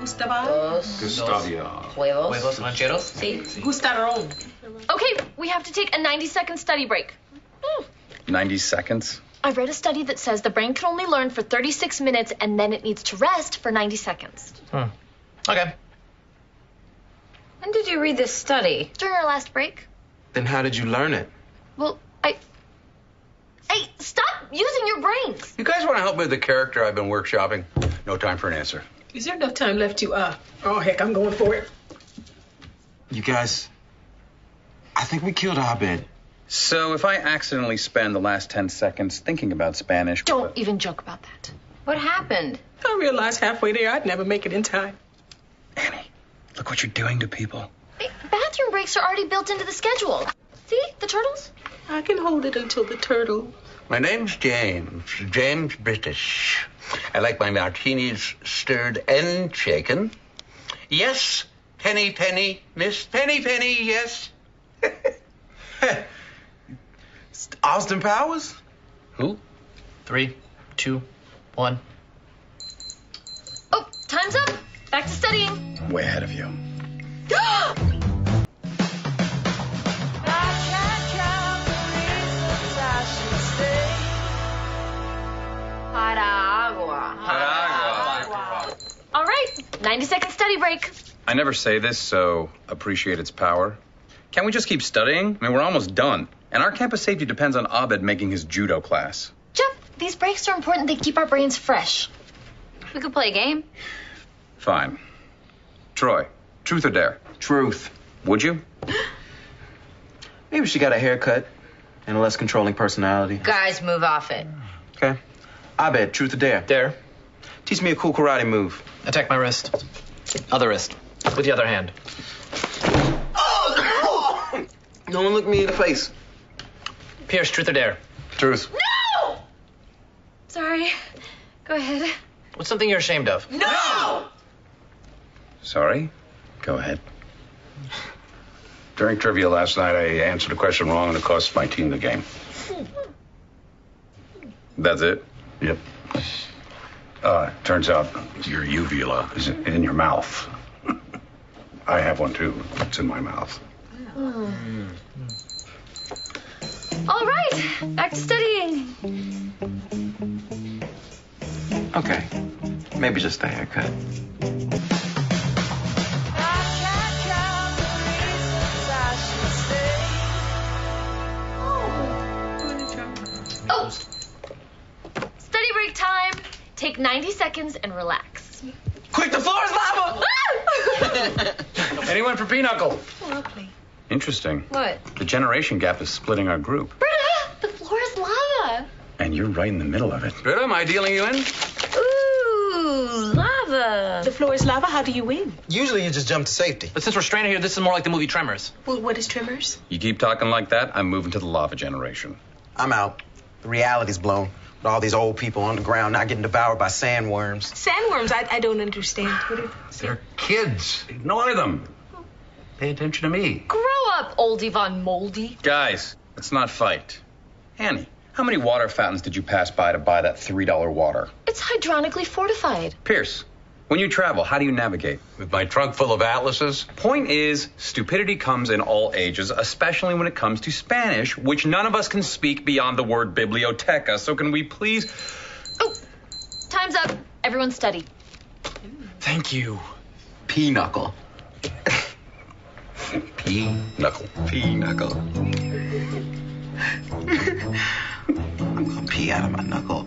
Gustavia. Huevos rancheros? Sí. Gustaron. Okay, we have to take a 90-second study break. 90 seconds? I read a study that says the brain can only learn for 36 minutes and then it needs to rest for 90 seconds. Okay. When did you read this study? During our last break. Then how did you learn it? Well, Hey, stop using your brains. You guys want to help me with the character I've been workshopping? No time for an answer. Is there enough time left to, oh, heck, I'm going for it. You guys, I think we killed Abed. So if I accidentally spend the last 10 seconds thinking about Spanish... Don't even joke about that. What happened? I realized halfway there I'd never make it in time. Annie, look what you're doing to people. Hey, bathroom breaks are already built into the schedule. See, the turtles? I can hold it until the turtle. My name's James British. I like my martinis stirred and shaken. Yes, Penny, Miss Penny, yes. Austin Powers? Who? 3, 2, 1. Oh, time's up. Back to studying. Way ahead of you. All right, 90-second study break. I never say this, so appreciate its power. Can't we just keep studying? I mean, we're almost done. And our campus safety depends on Abed making his judo class. Jeff, these breaks are important. They keep our brains fresh. We could play a game. Fine. Troy, truth or dare? Truth. Would you? Maybe she got a haircut and a less controlling personality. Guys, move off it. Okay. Abed, truth or dare? Dare. Teach me a cool karate move. Attack my wrist. Other wrist. With the other hand. No one look me in the face. Pierce, truth or dare? Truth. No! Sorry. Go ahead. What's something you're ashamed of? No! Sorry? Go ahead. During trivia last night, I answered a question wrong and it cost my team the game. That's it? Yep. Turns out your uvula is in your mouth. I have one too. It's in my mouth. All right, back to studying. Okay. Maybe just a haircut. Oh, study break time. Take 90 seconds and relax. Quick, the floor is lava! Anyone for Pinochle? Lovely. Interesting. What? The generation gap is splitting our group. Britta, the floor is lava. And you're right in the middle of it. Britta, am I dealing you in? Ooh, lava. The floor is lava. How do you win? Usually you just jump to safety. But since we're stranded here, this is more like the movie Tremors. Well, what is Tremors? You keep talking like that, I'm moving to the lava generation. I'm out. The reality's blown. With all these old people on the ground not getting devoured by sandworms. Sandworms. I don't understand. What are They're kids. Ignore them. Pay attention to me. Grow up, oldie von moldy. Guys, let's not fight. Annie, how many water fountains did you pass by to buy that $3 water? It's hydronically fortified. Pierce, when you travel, how do you navigate? With my trunk full of atlases. Point is, stupidity comes in all ages, especially when it comes to Spanish, which none of us can speak beyond the word biblioteca. So can we please... Oh, time's up. Everyone study. Thank you. Pinochle. P-knuckle. Pinochle. I'm gonna pee out of my knuckle.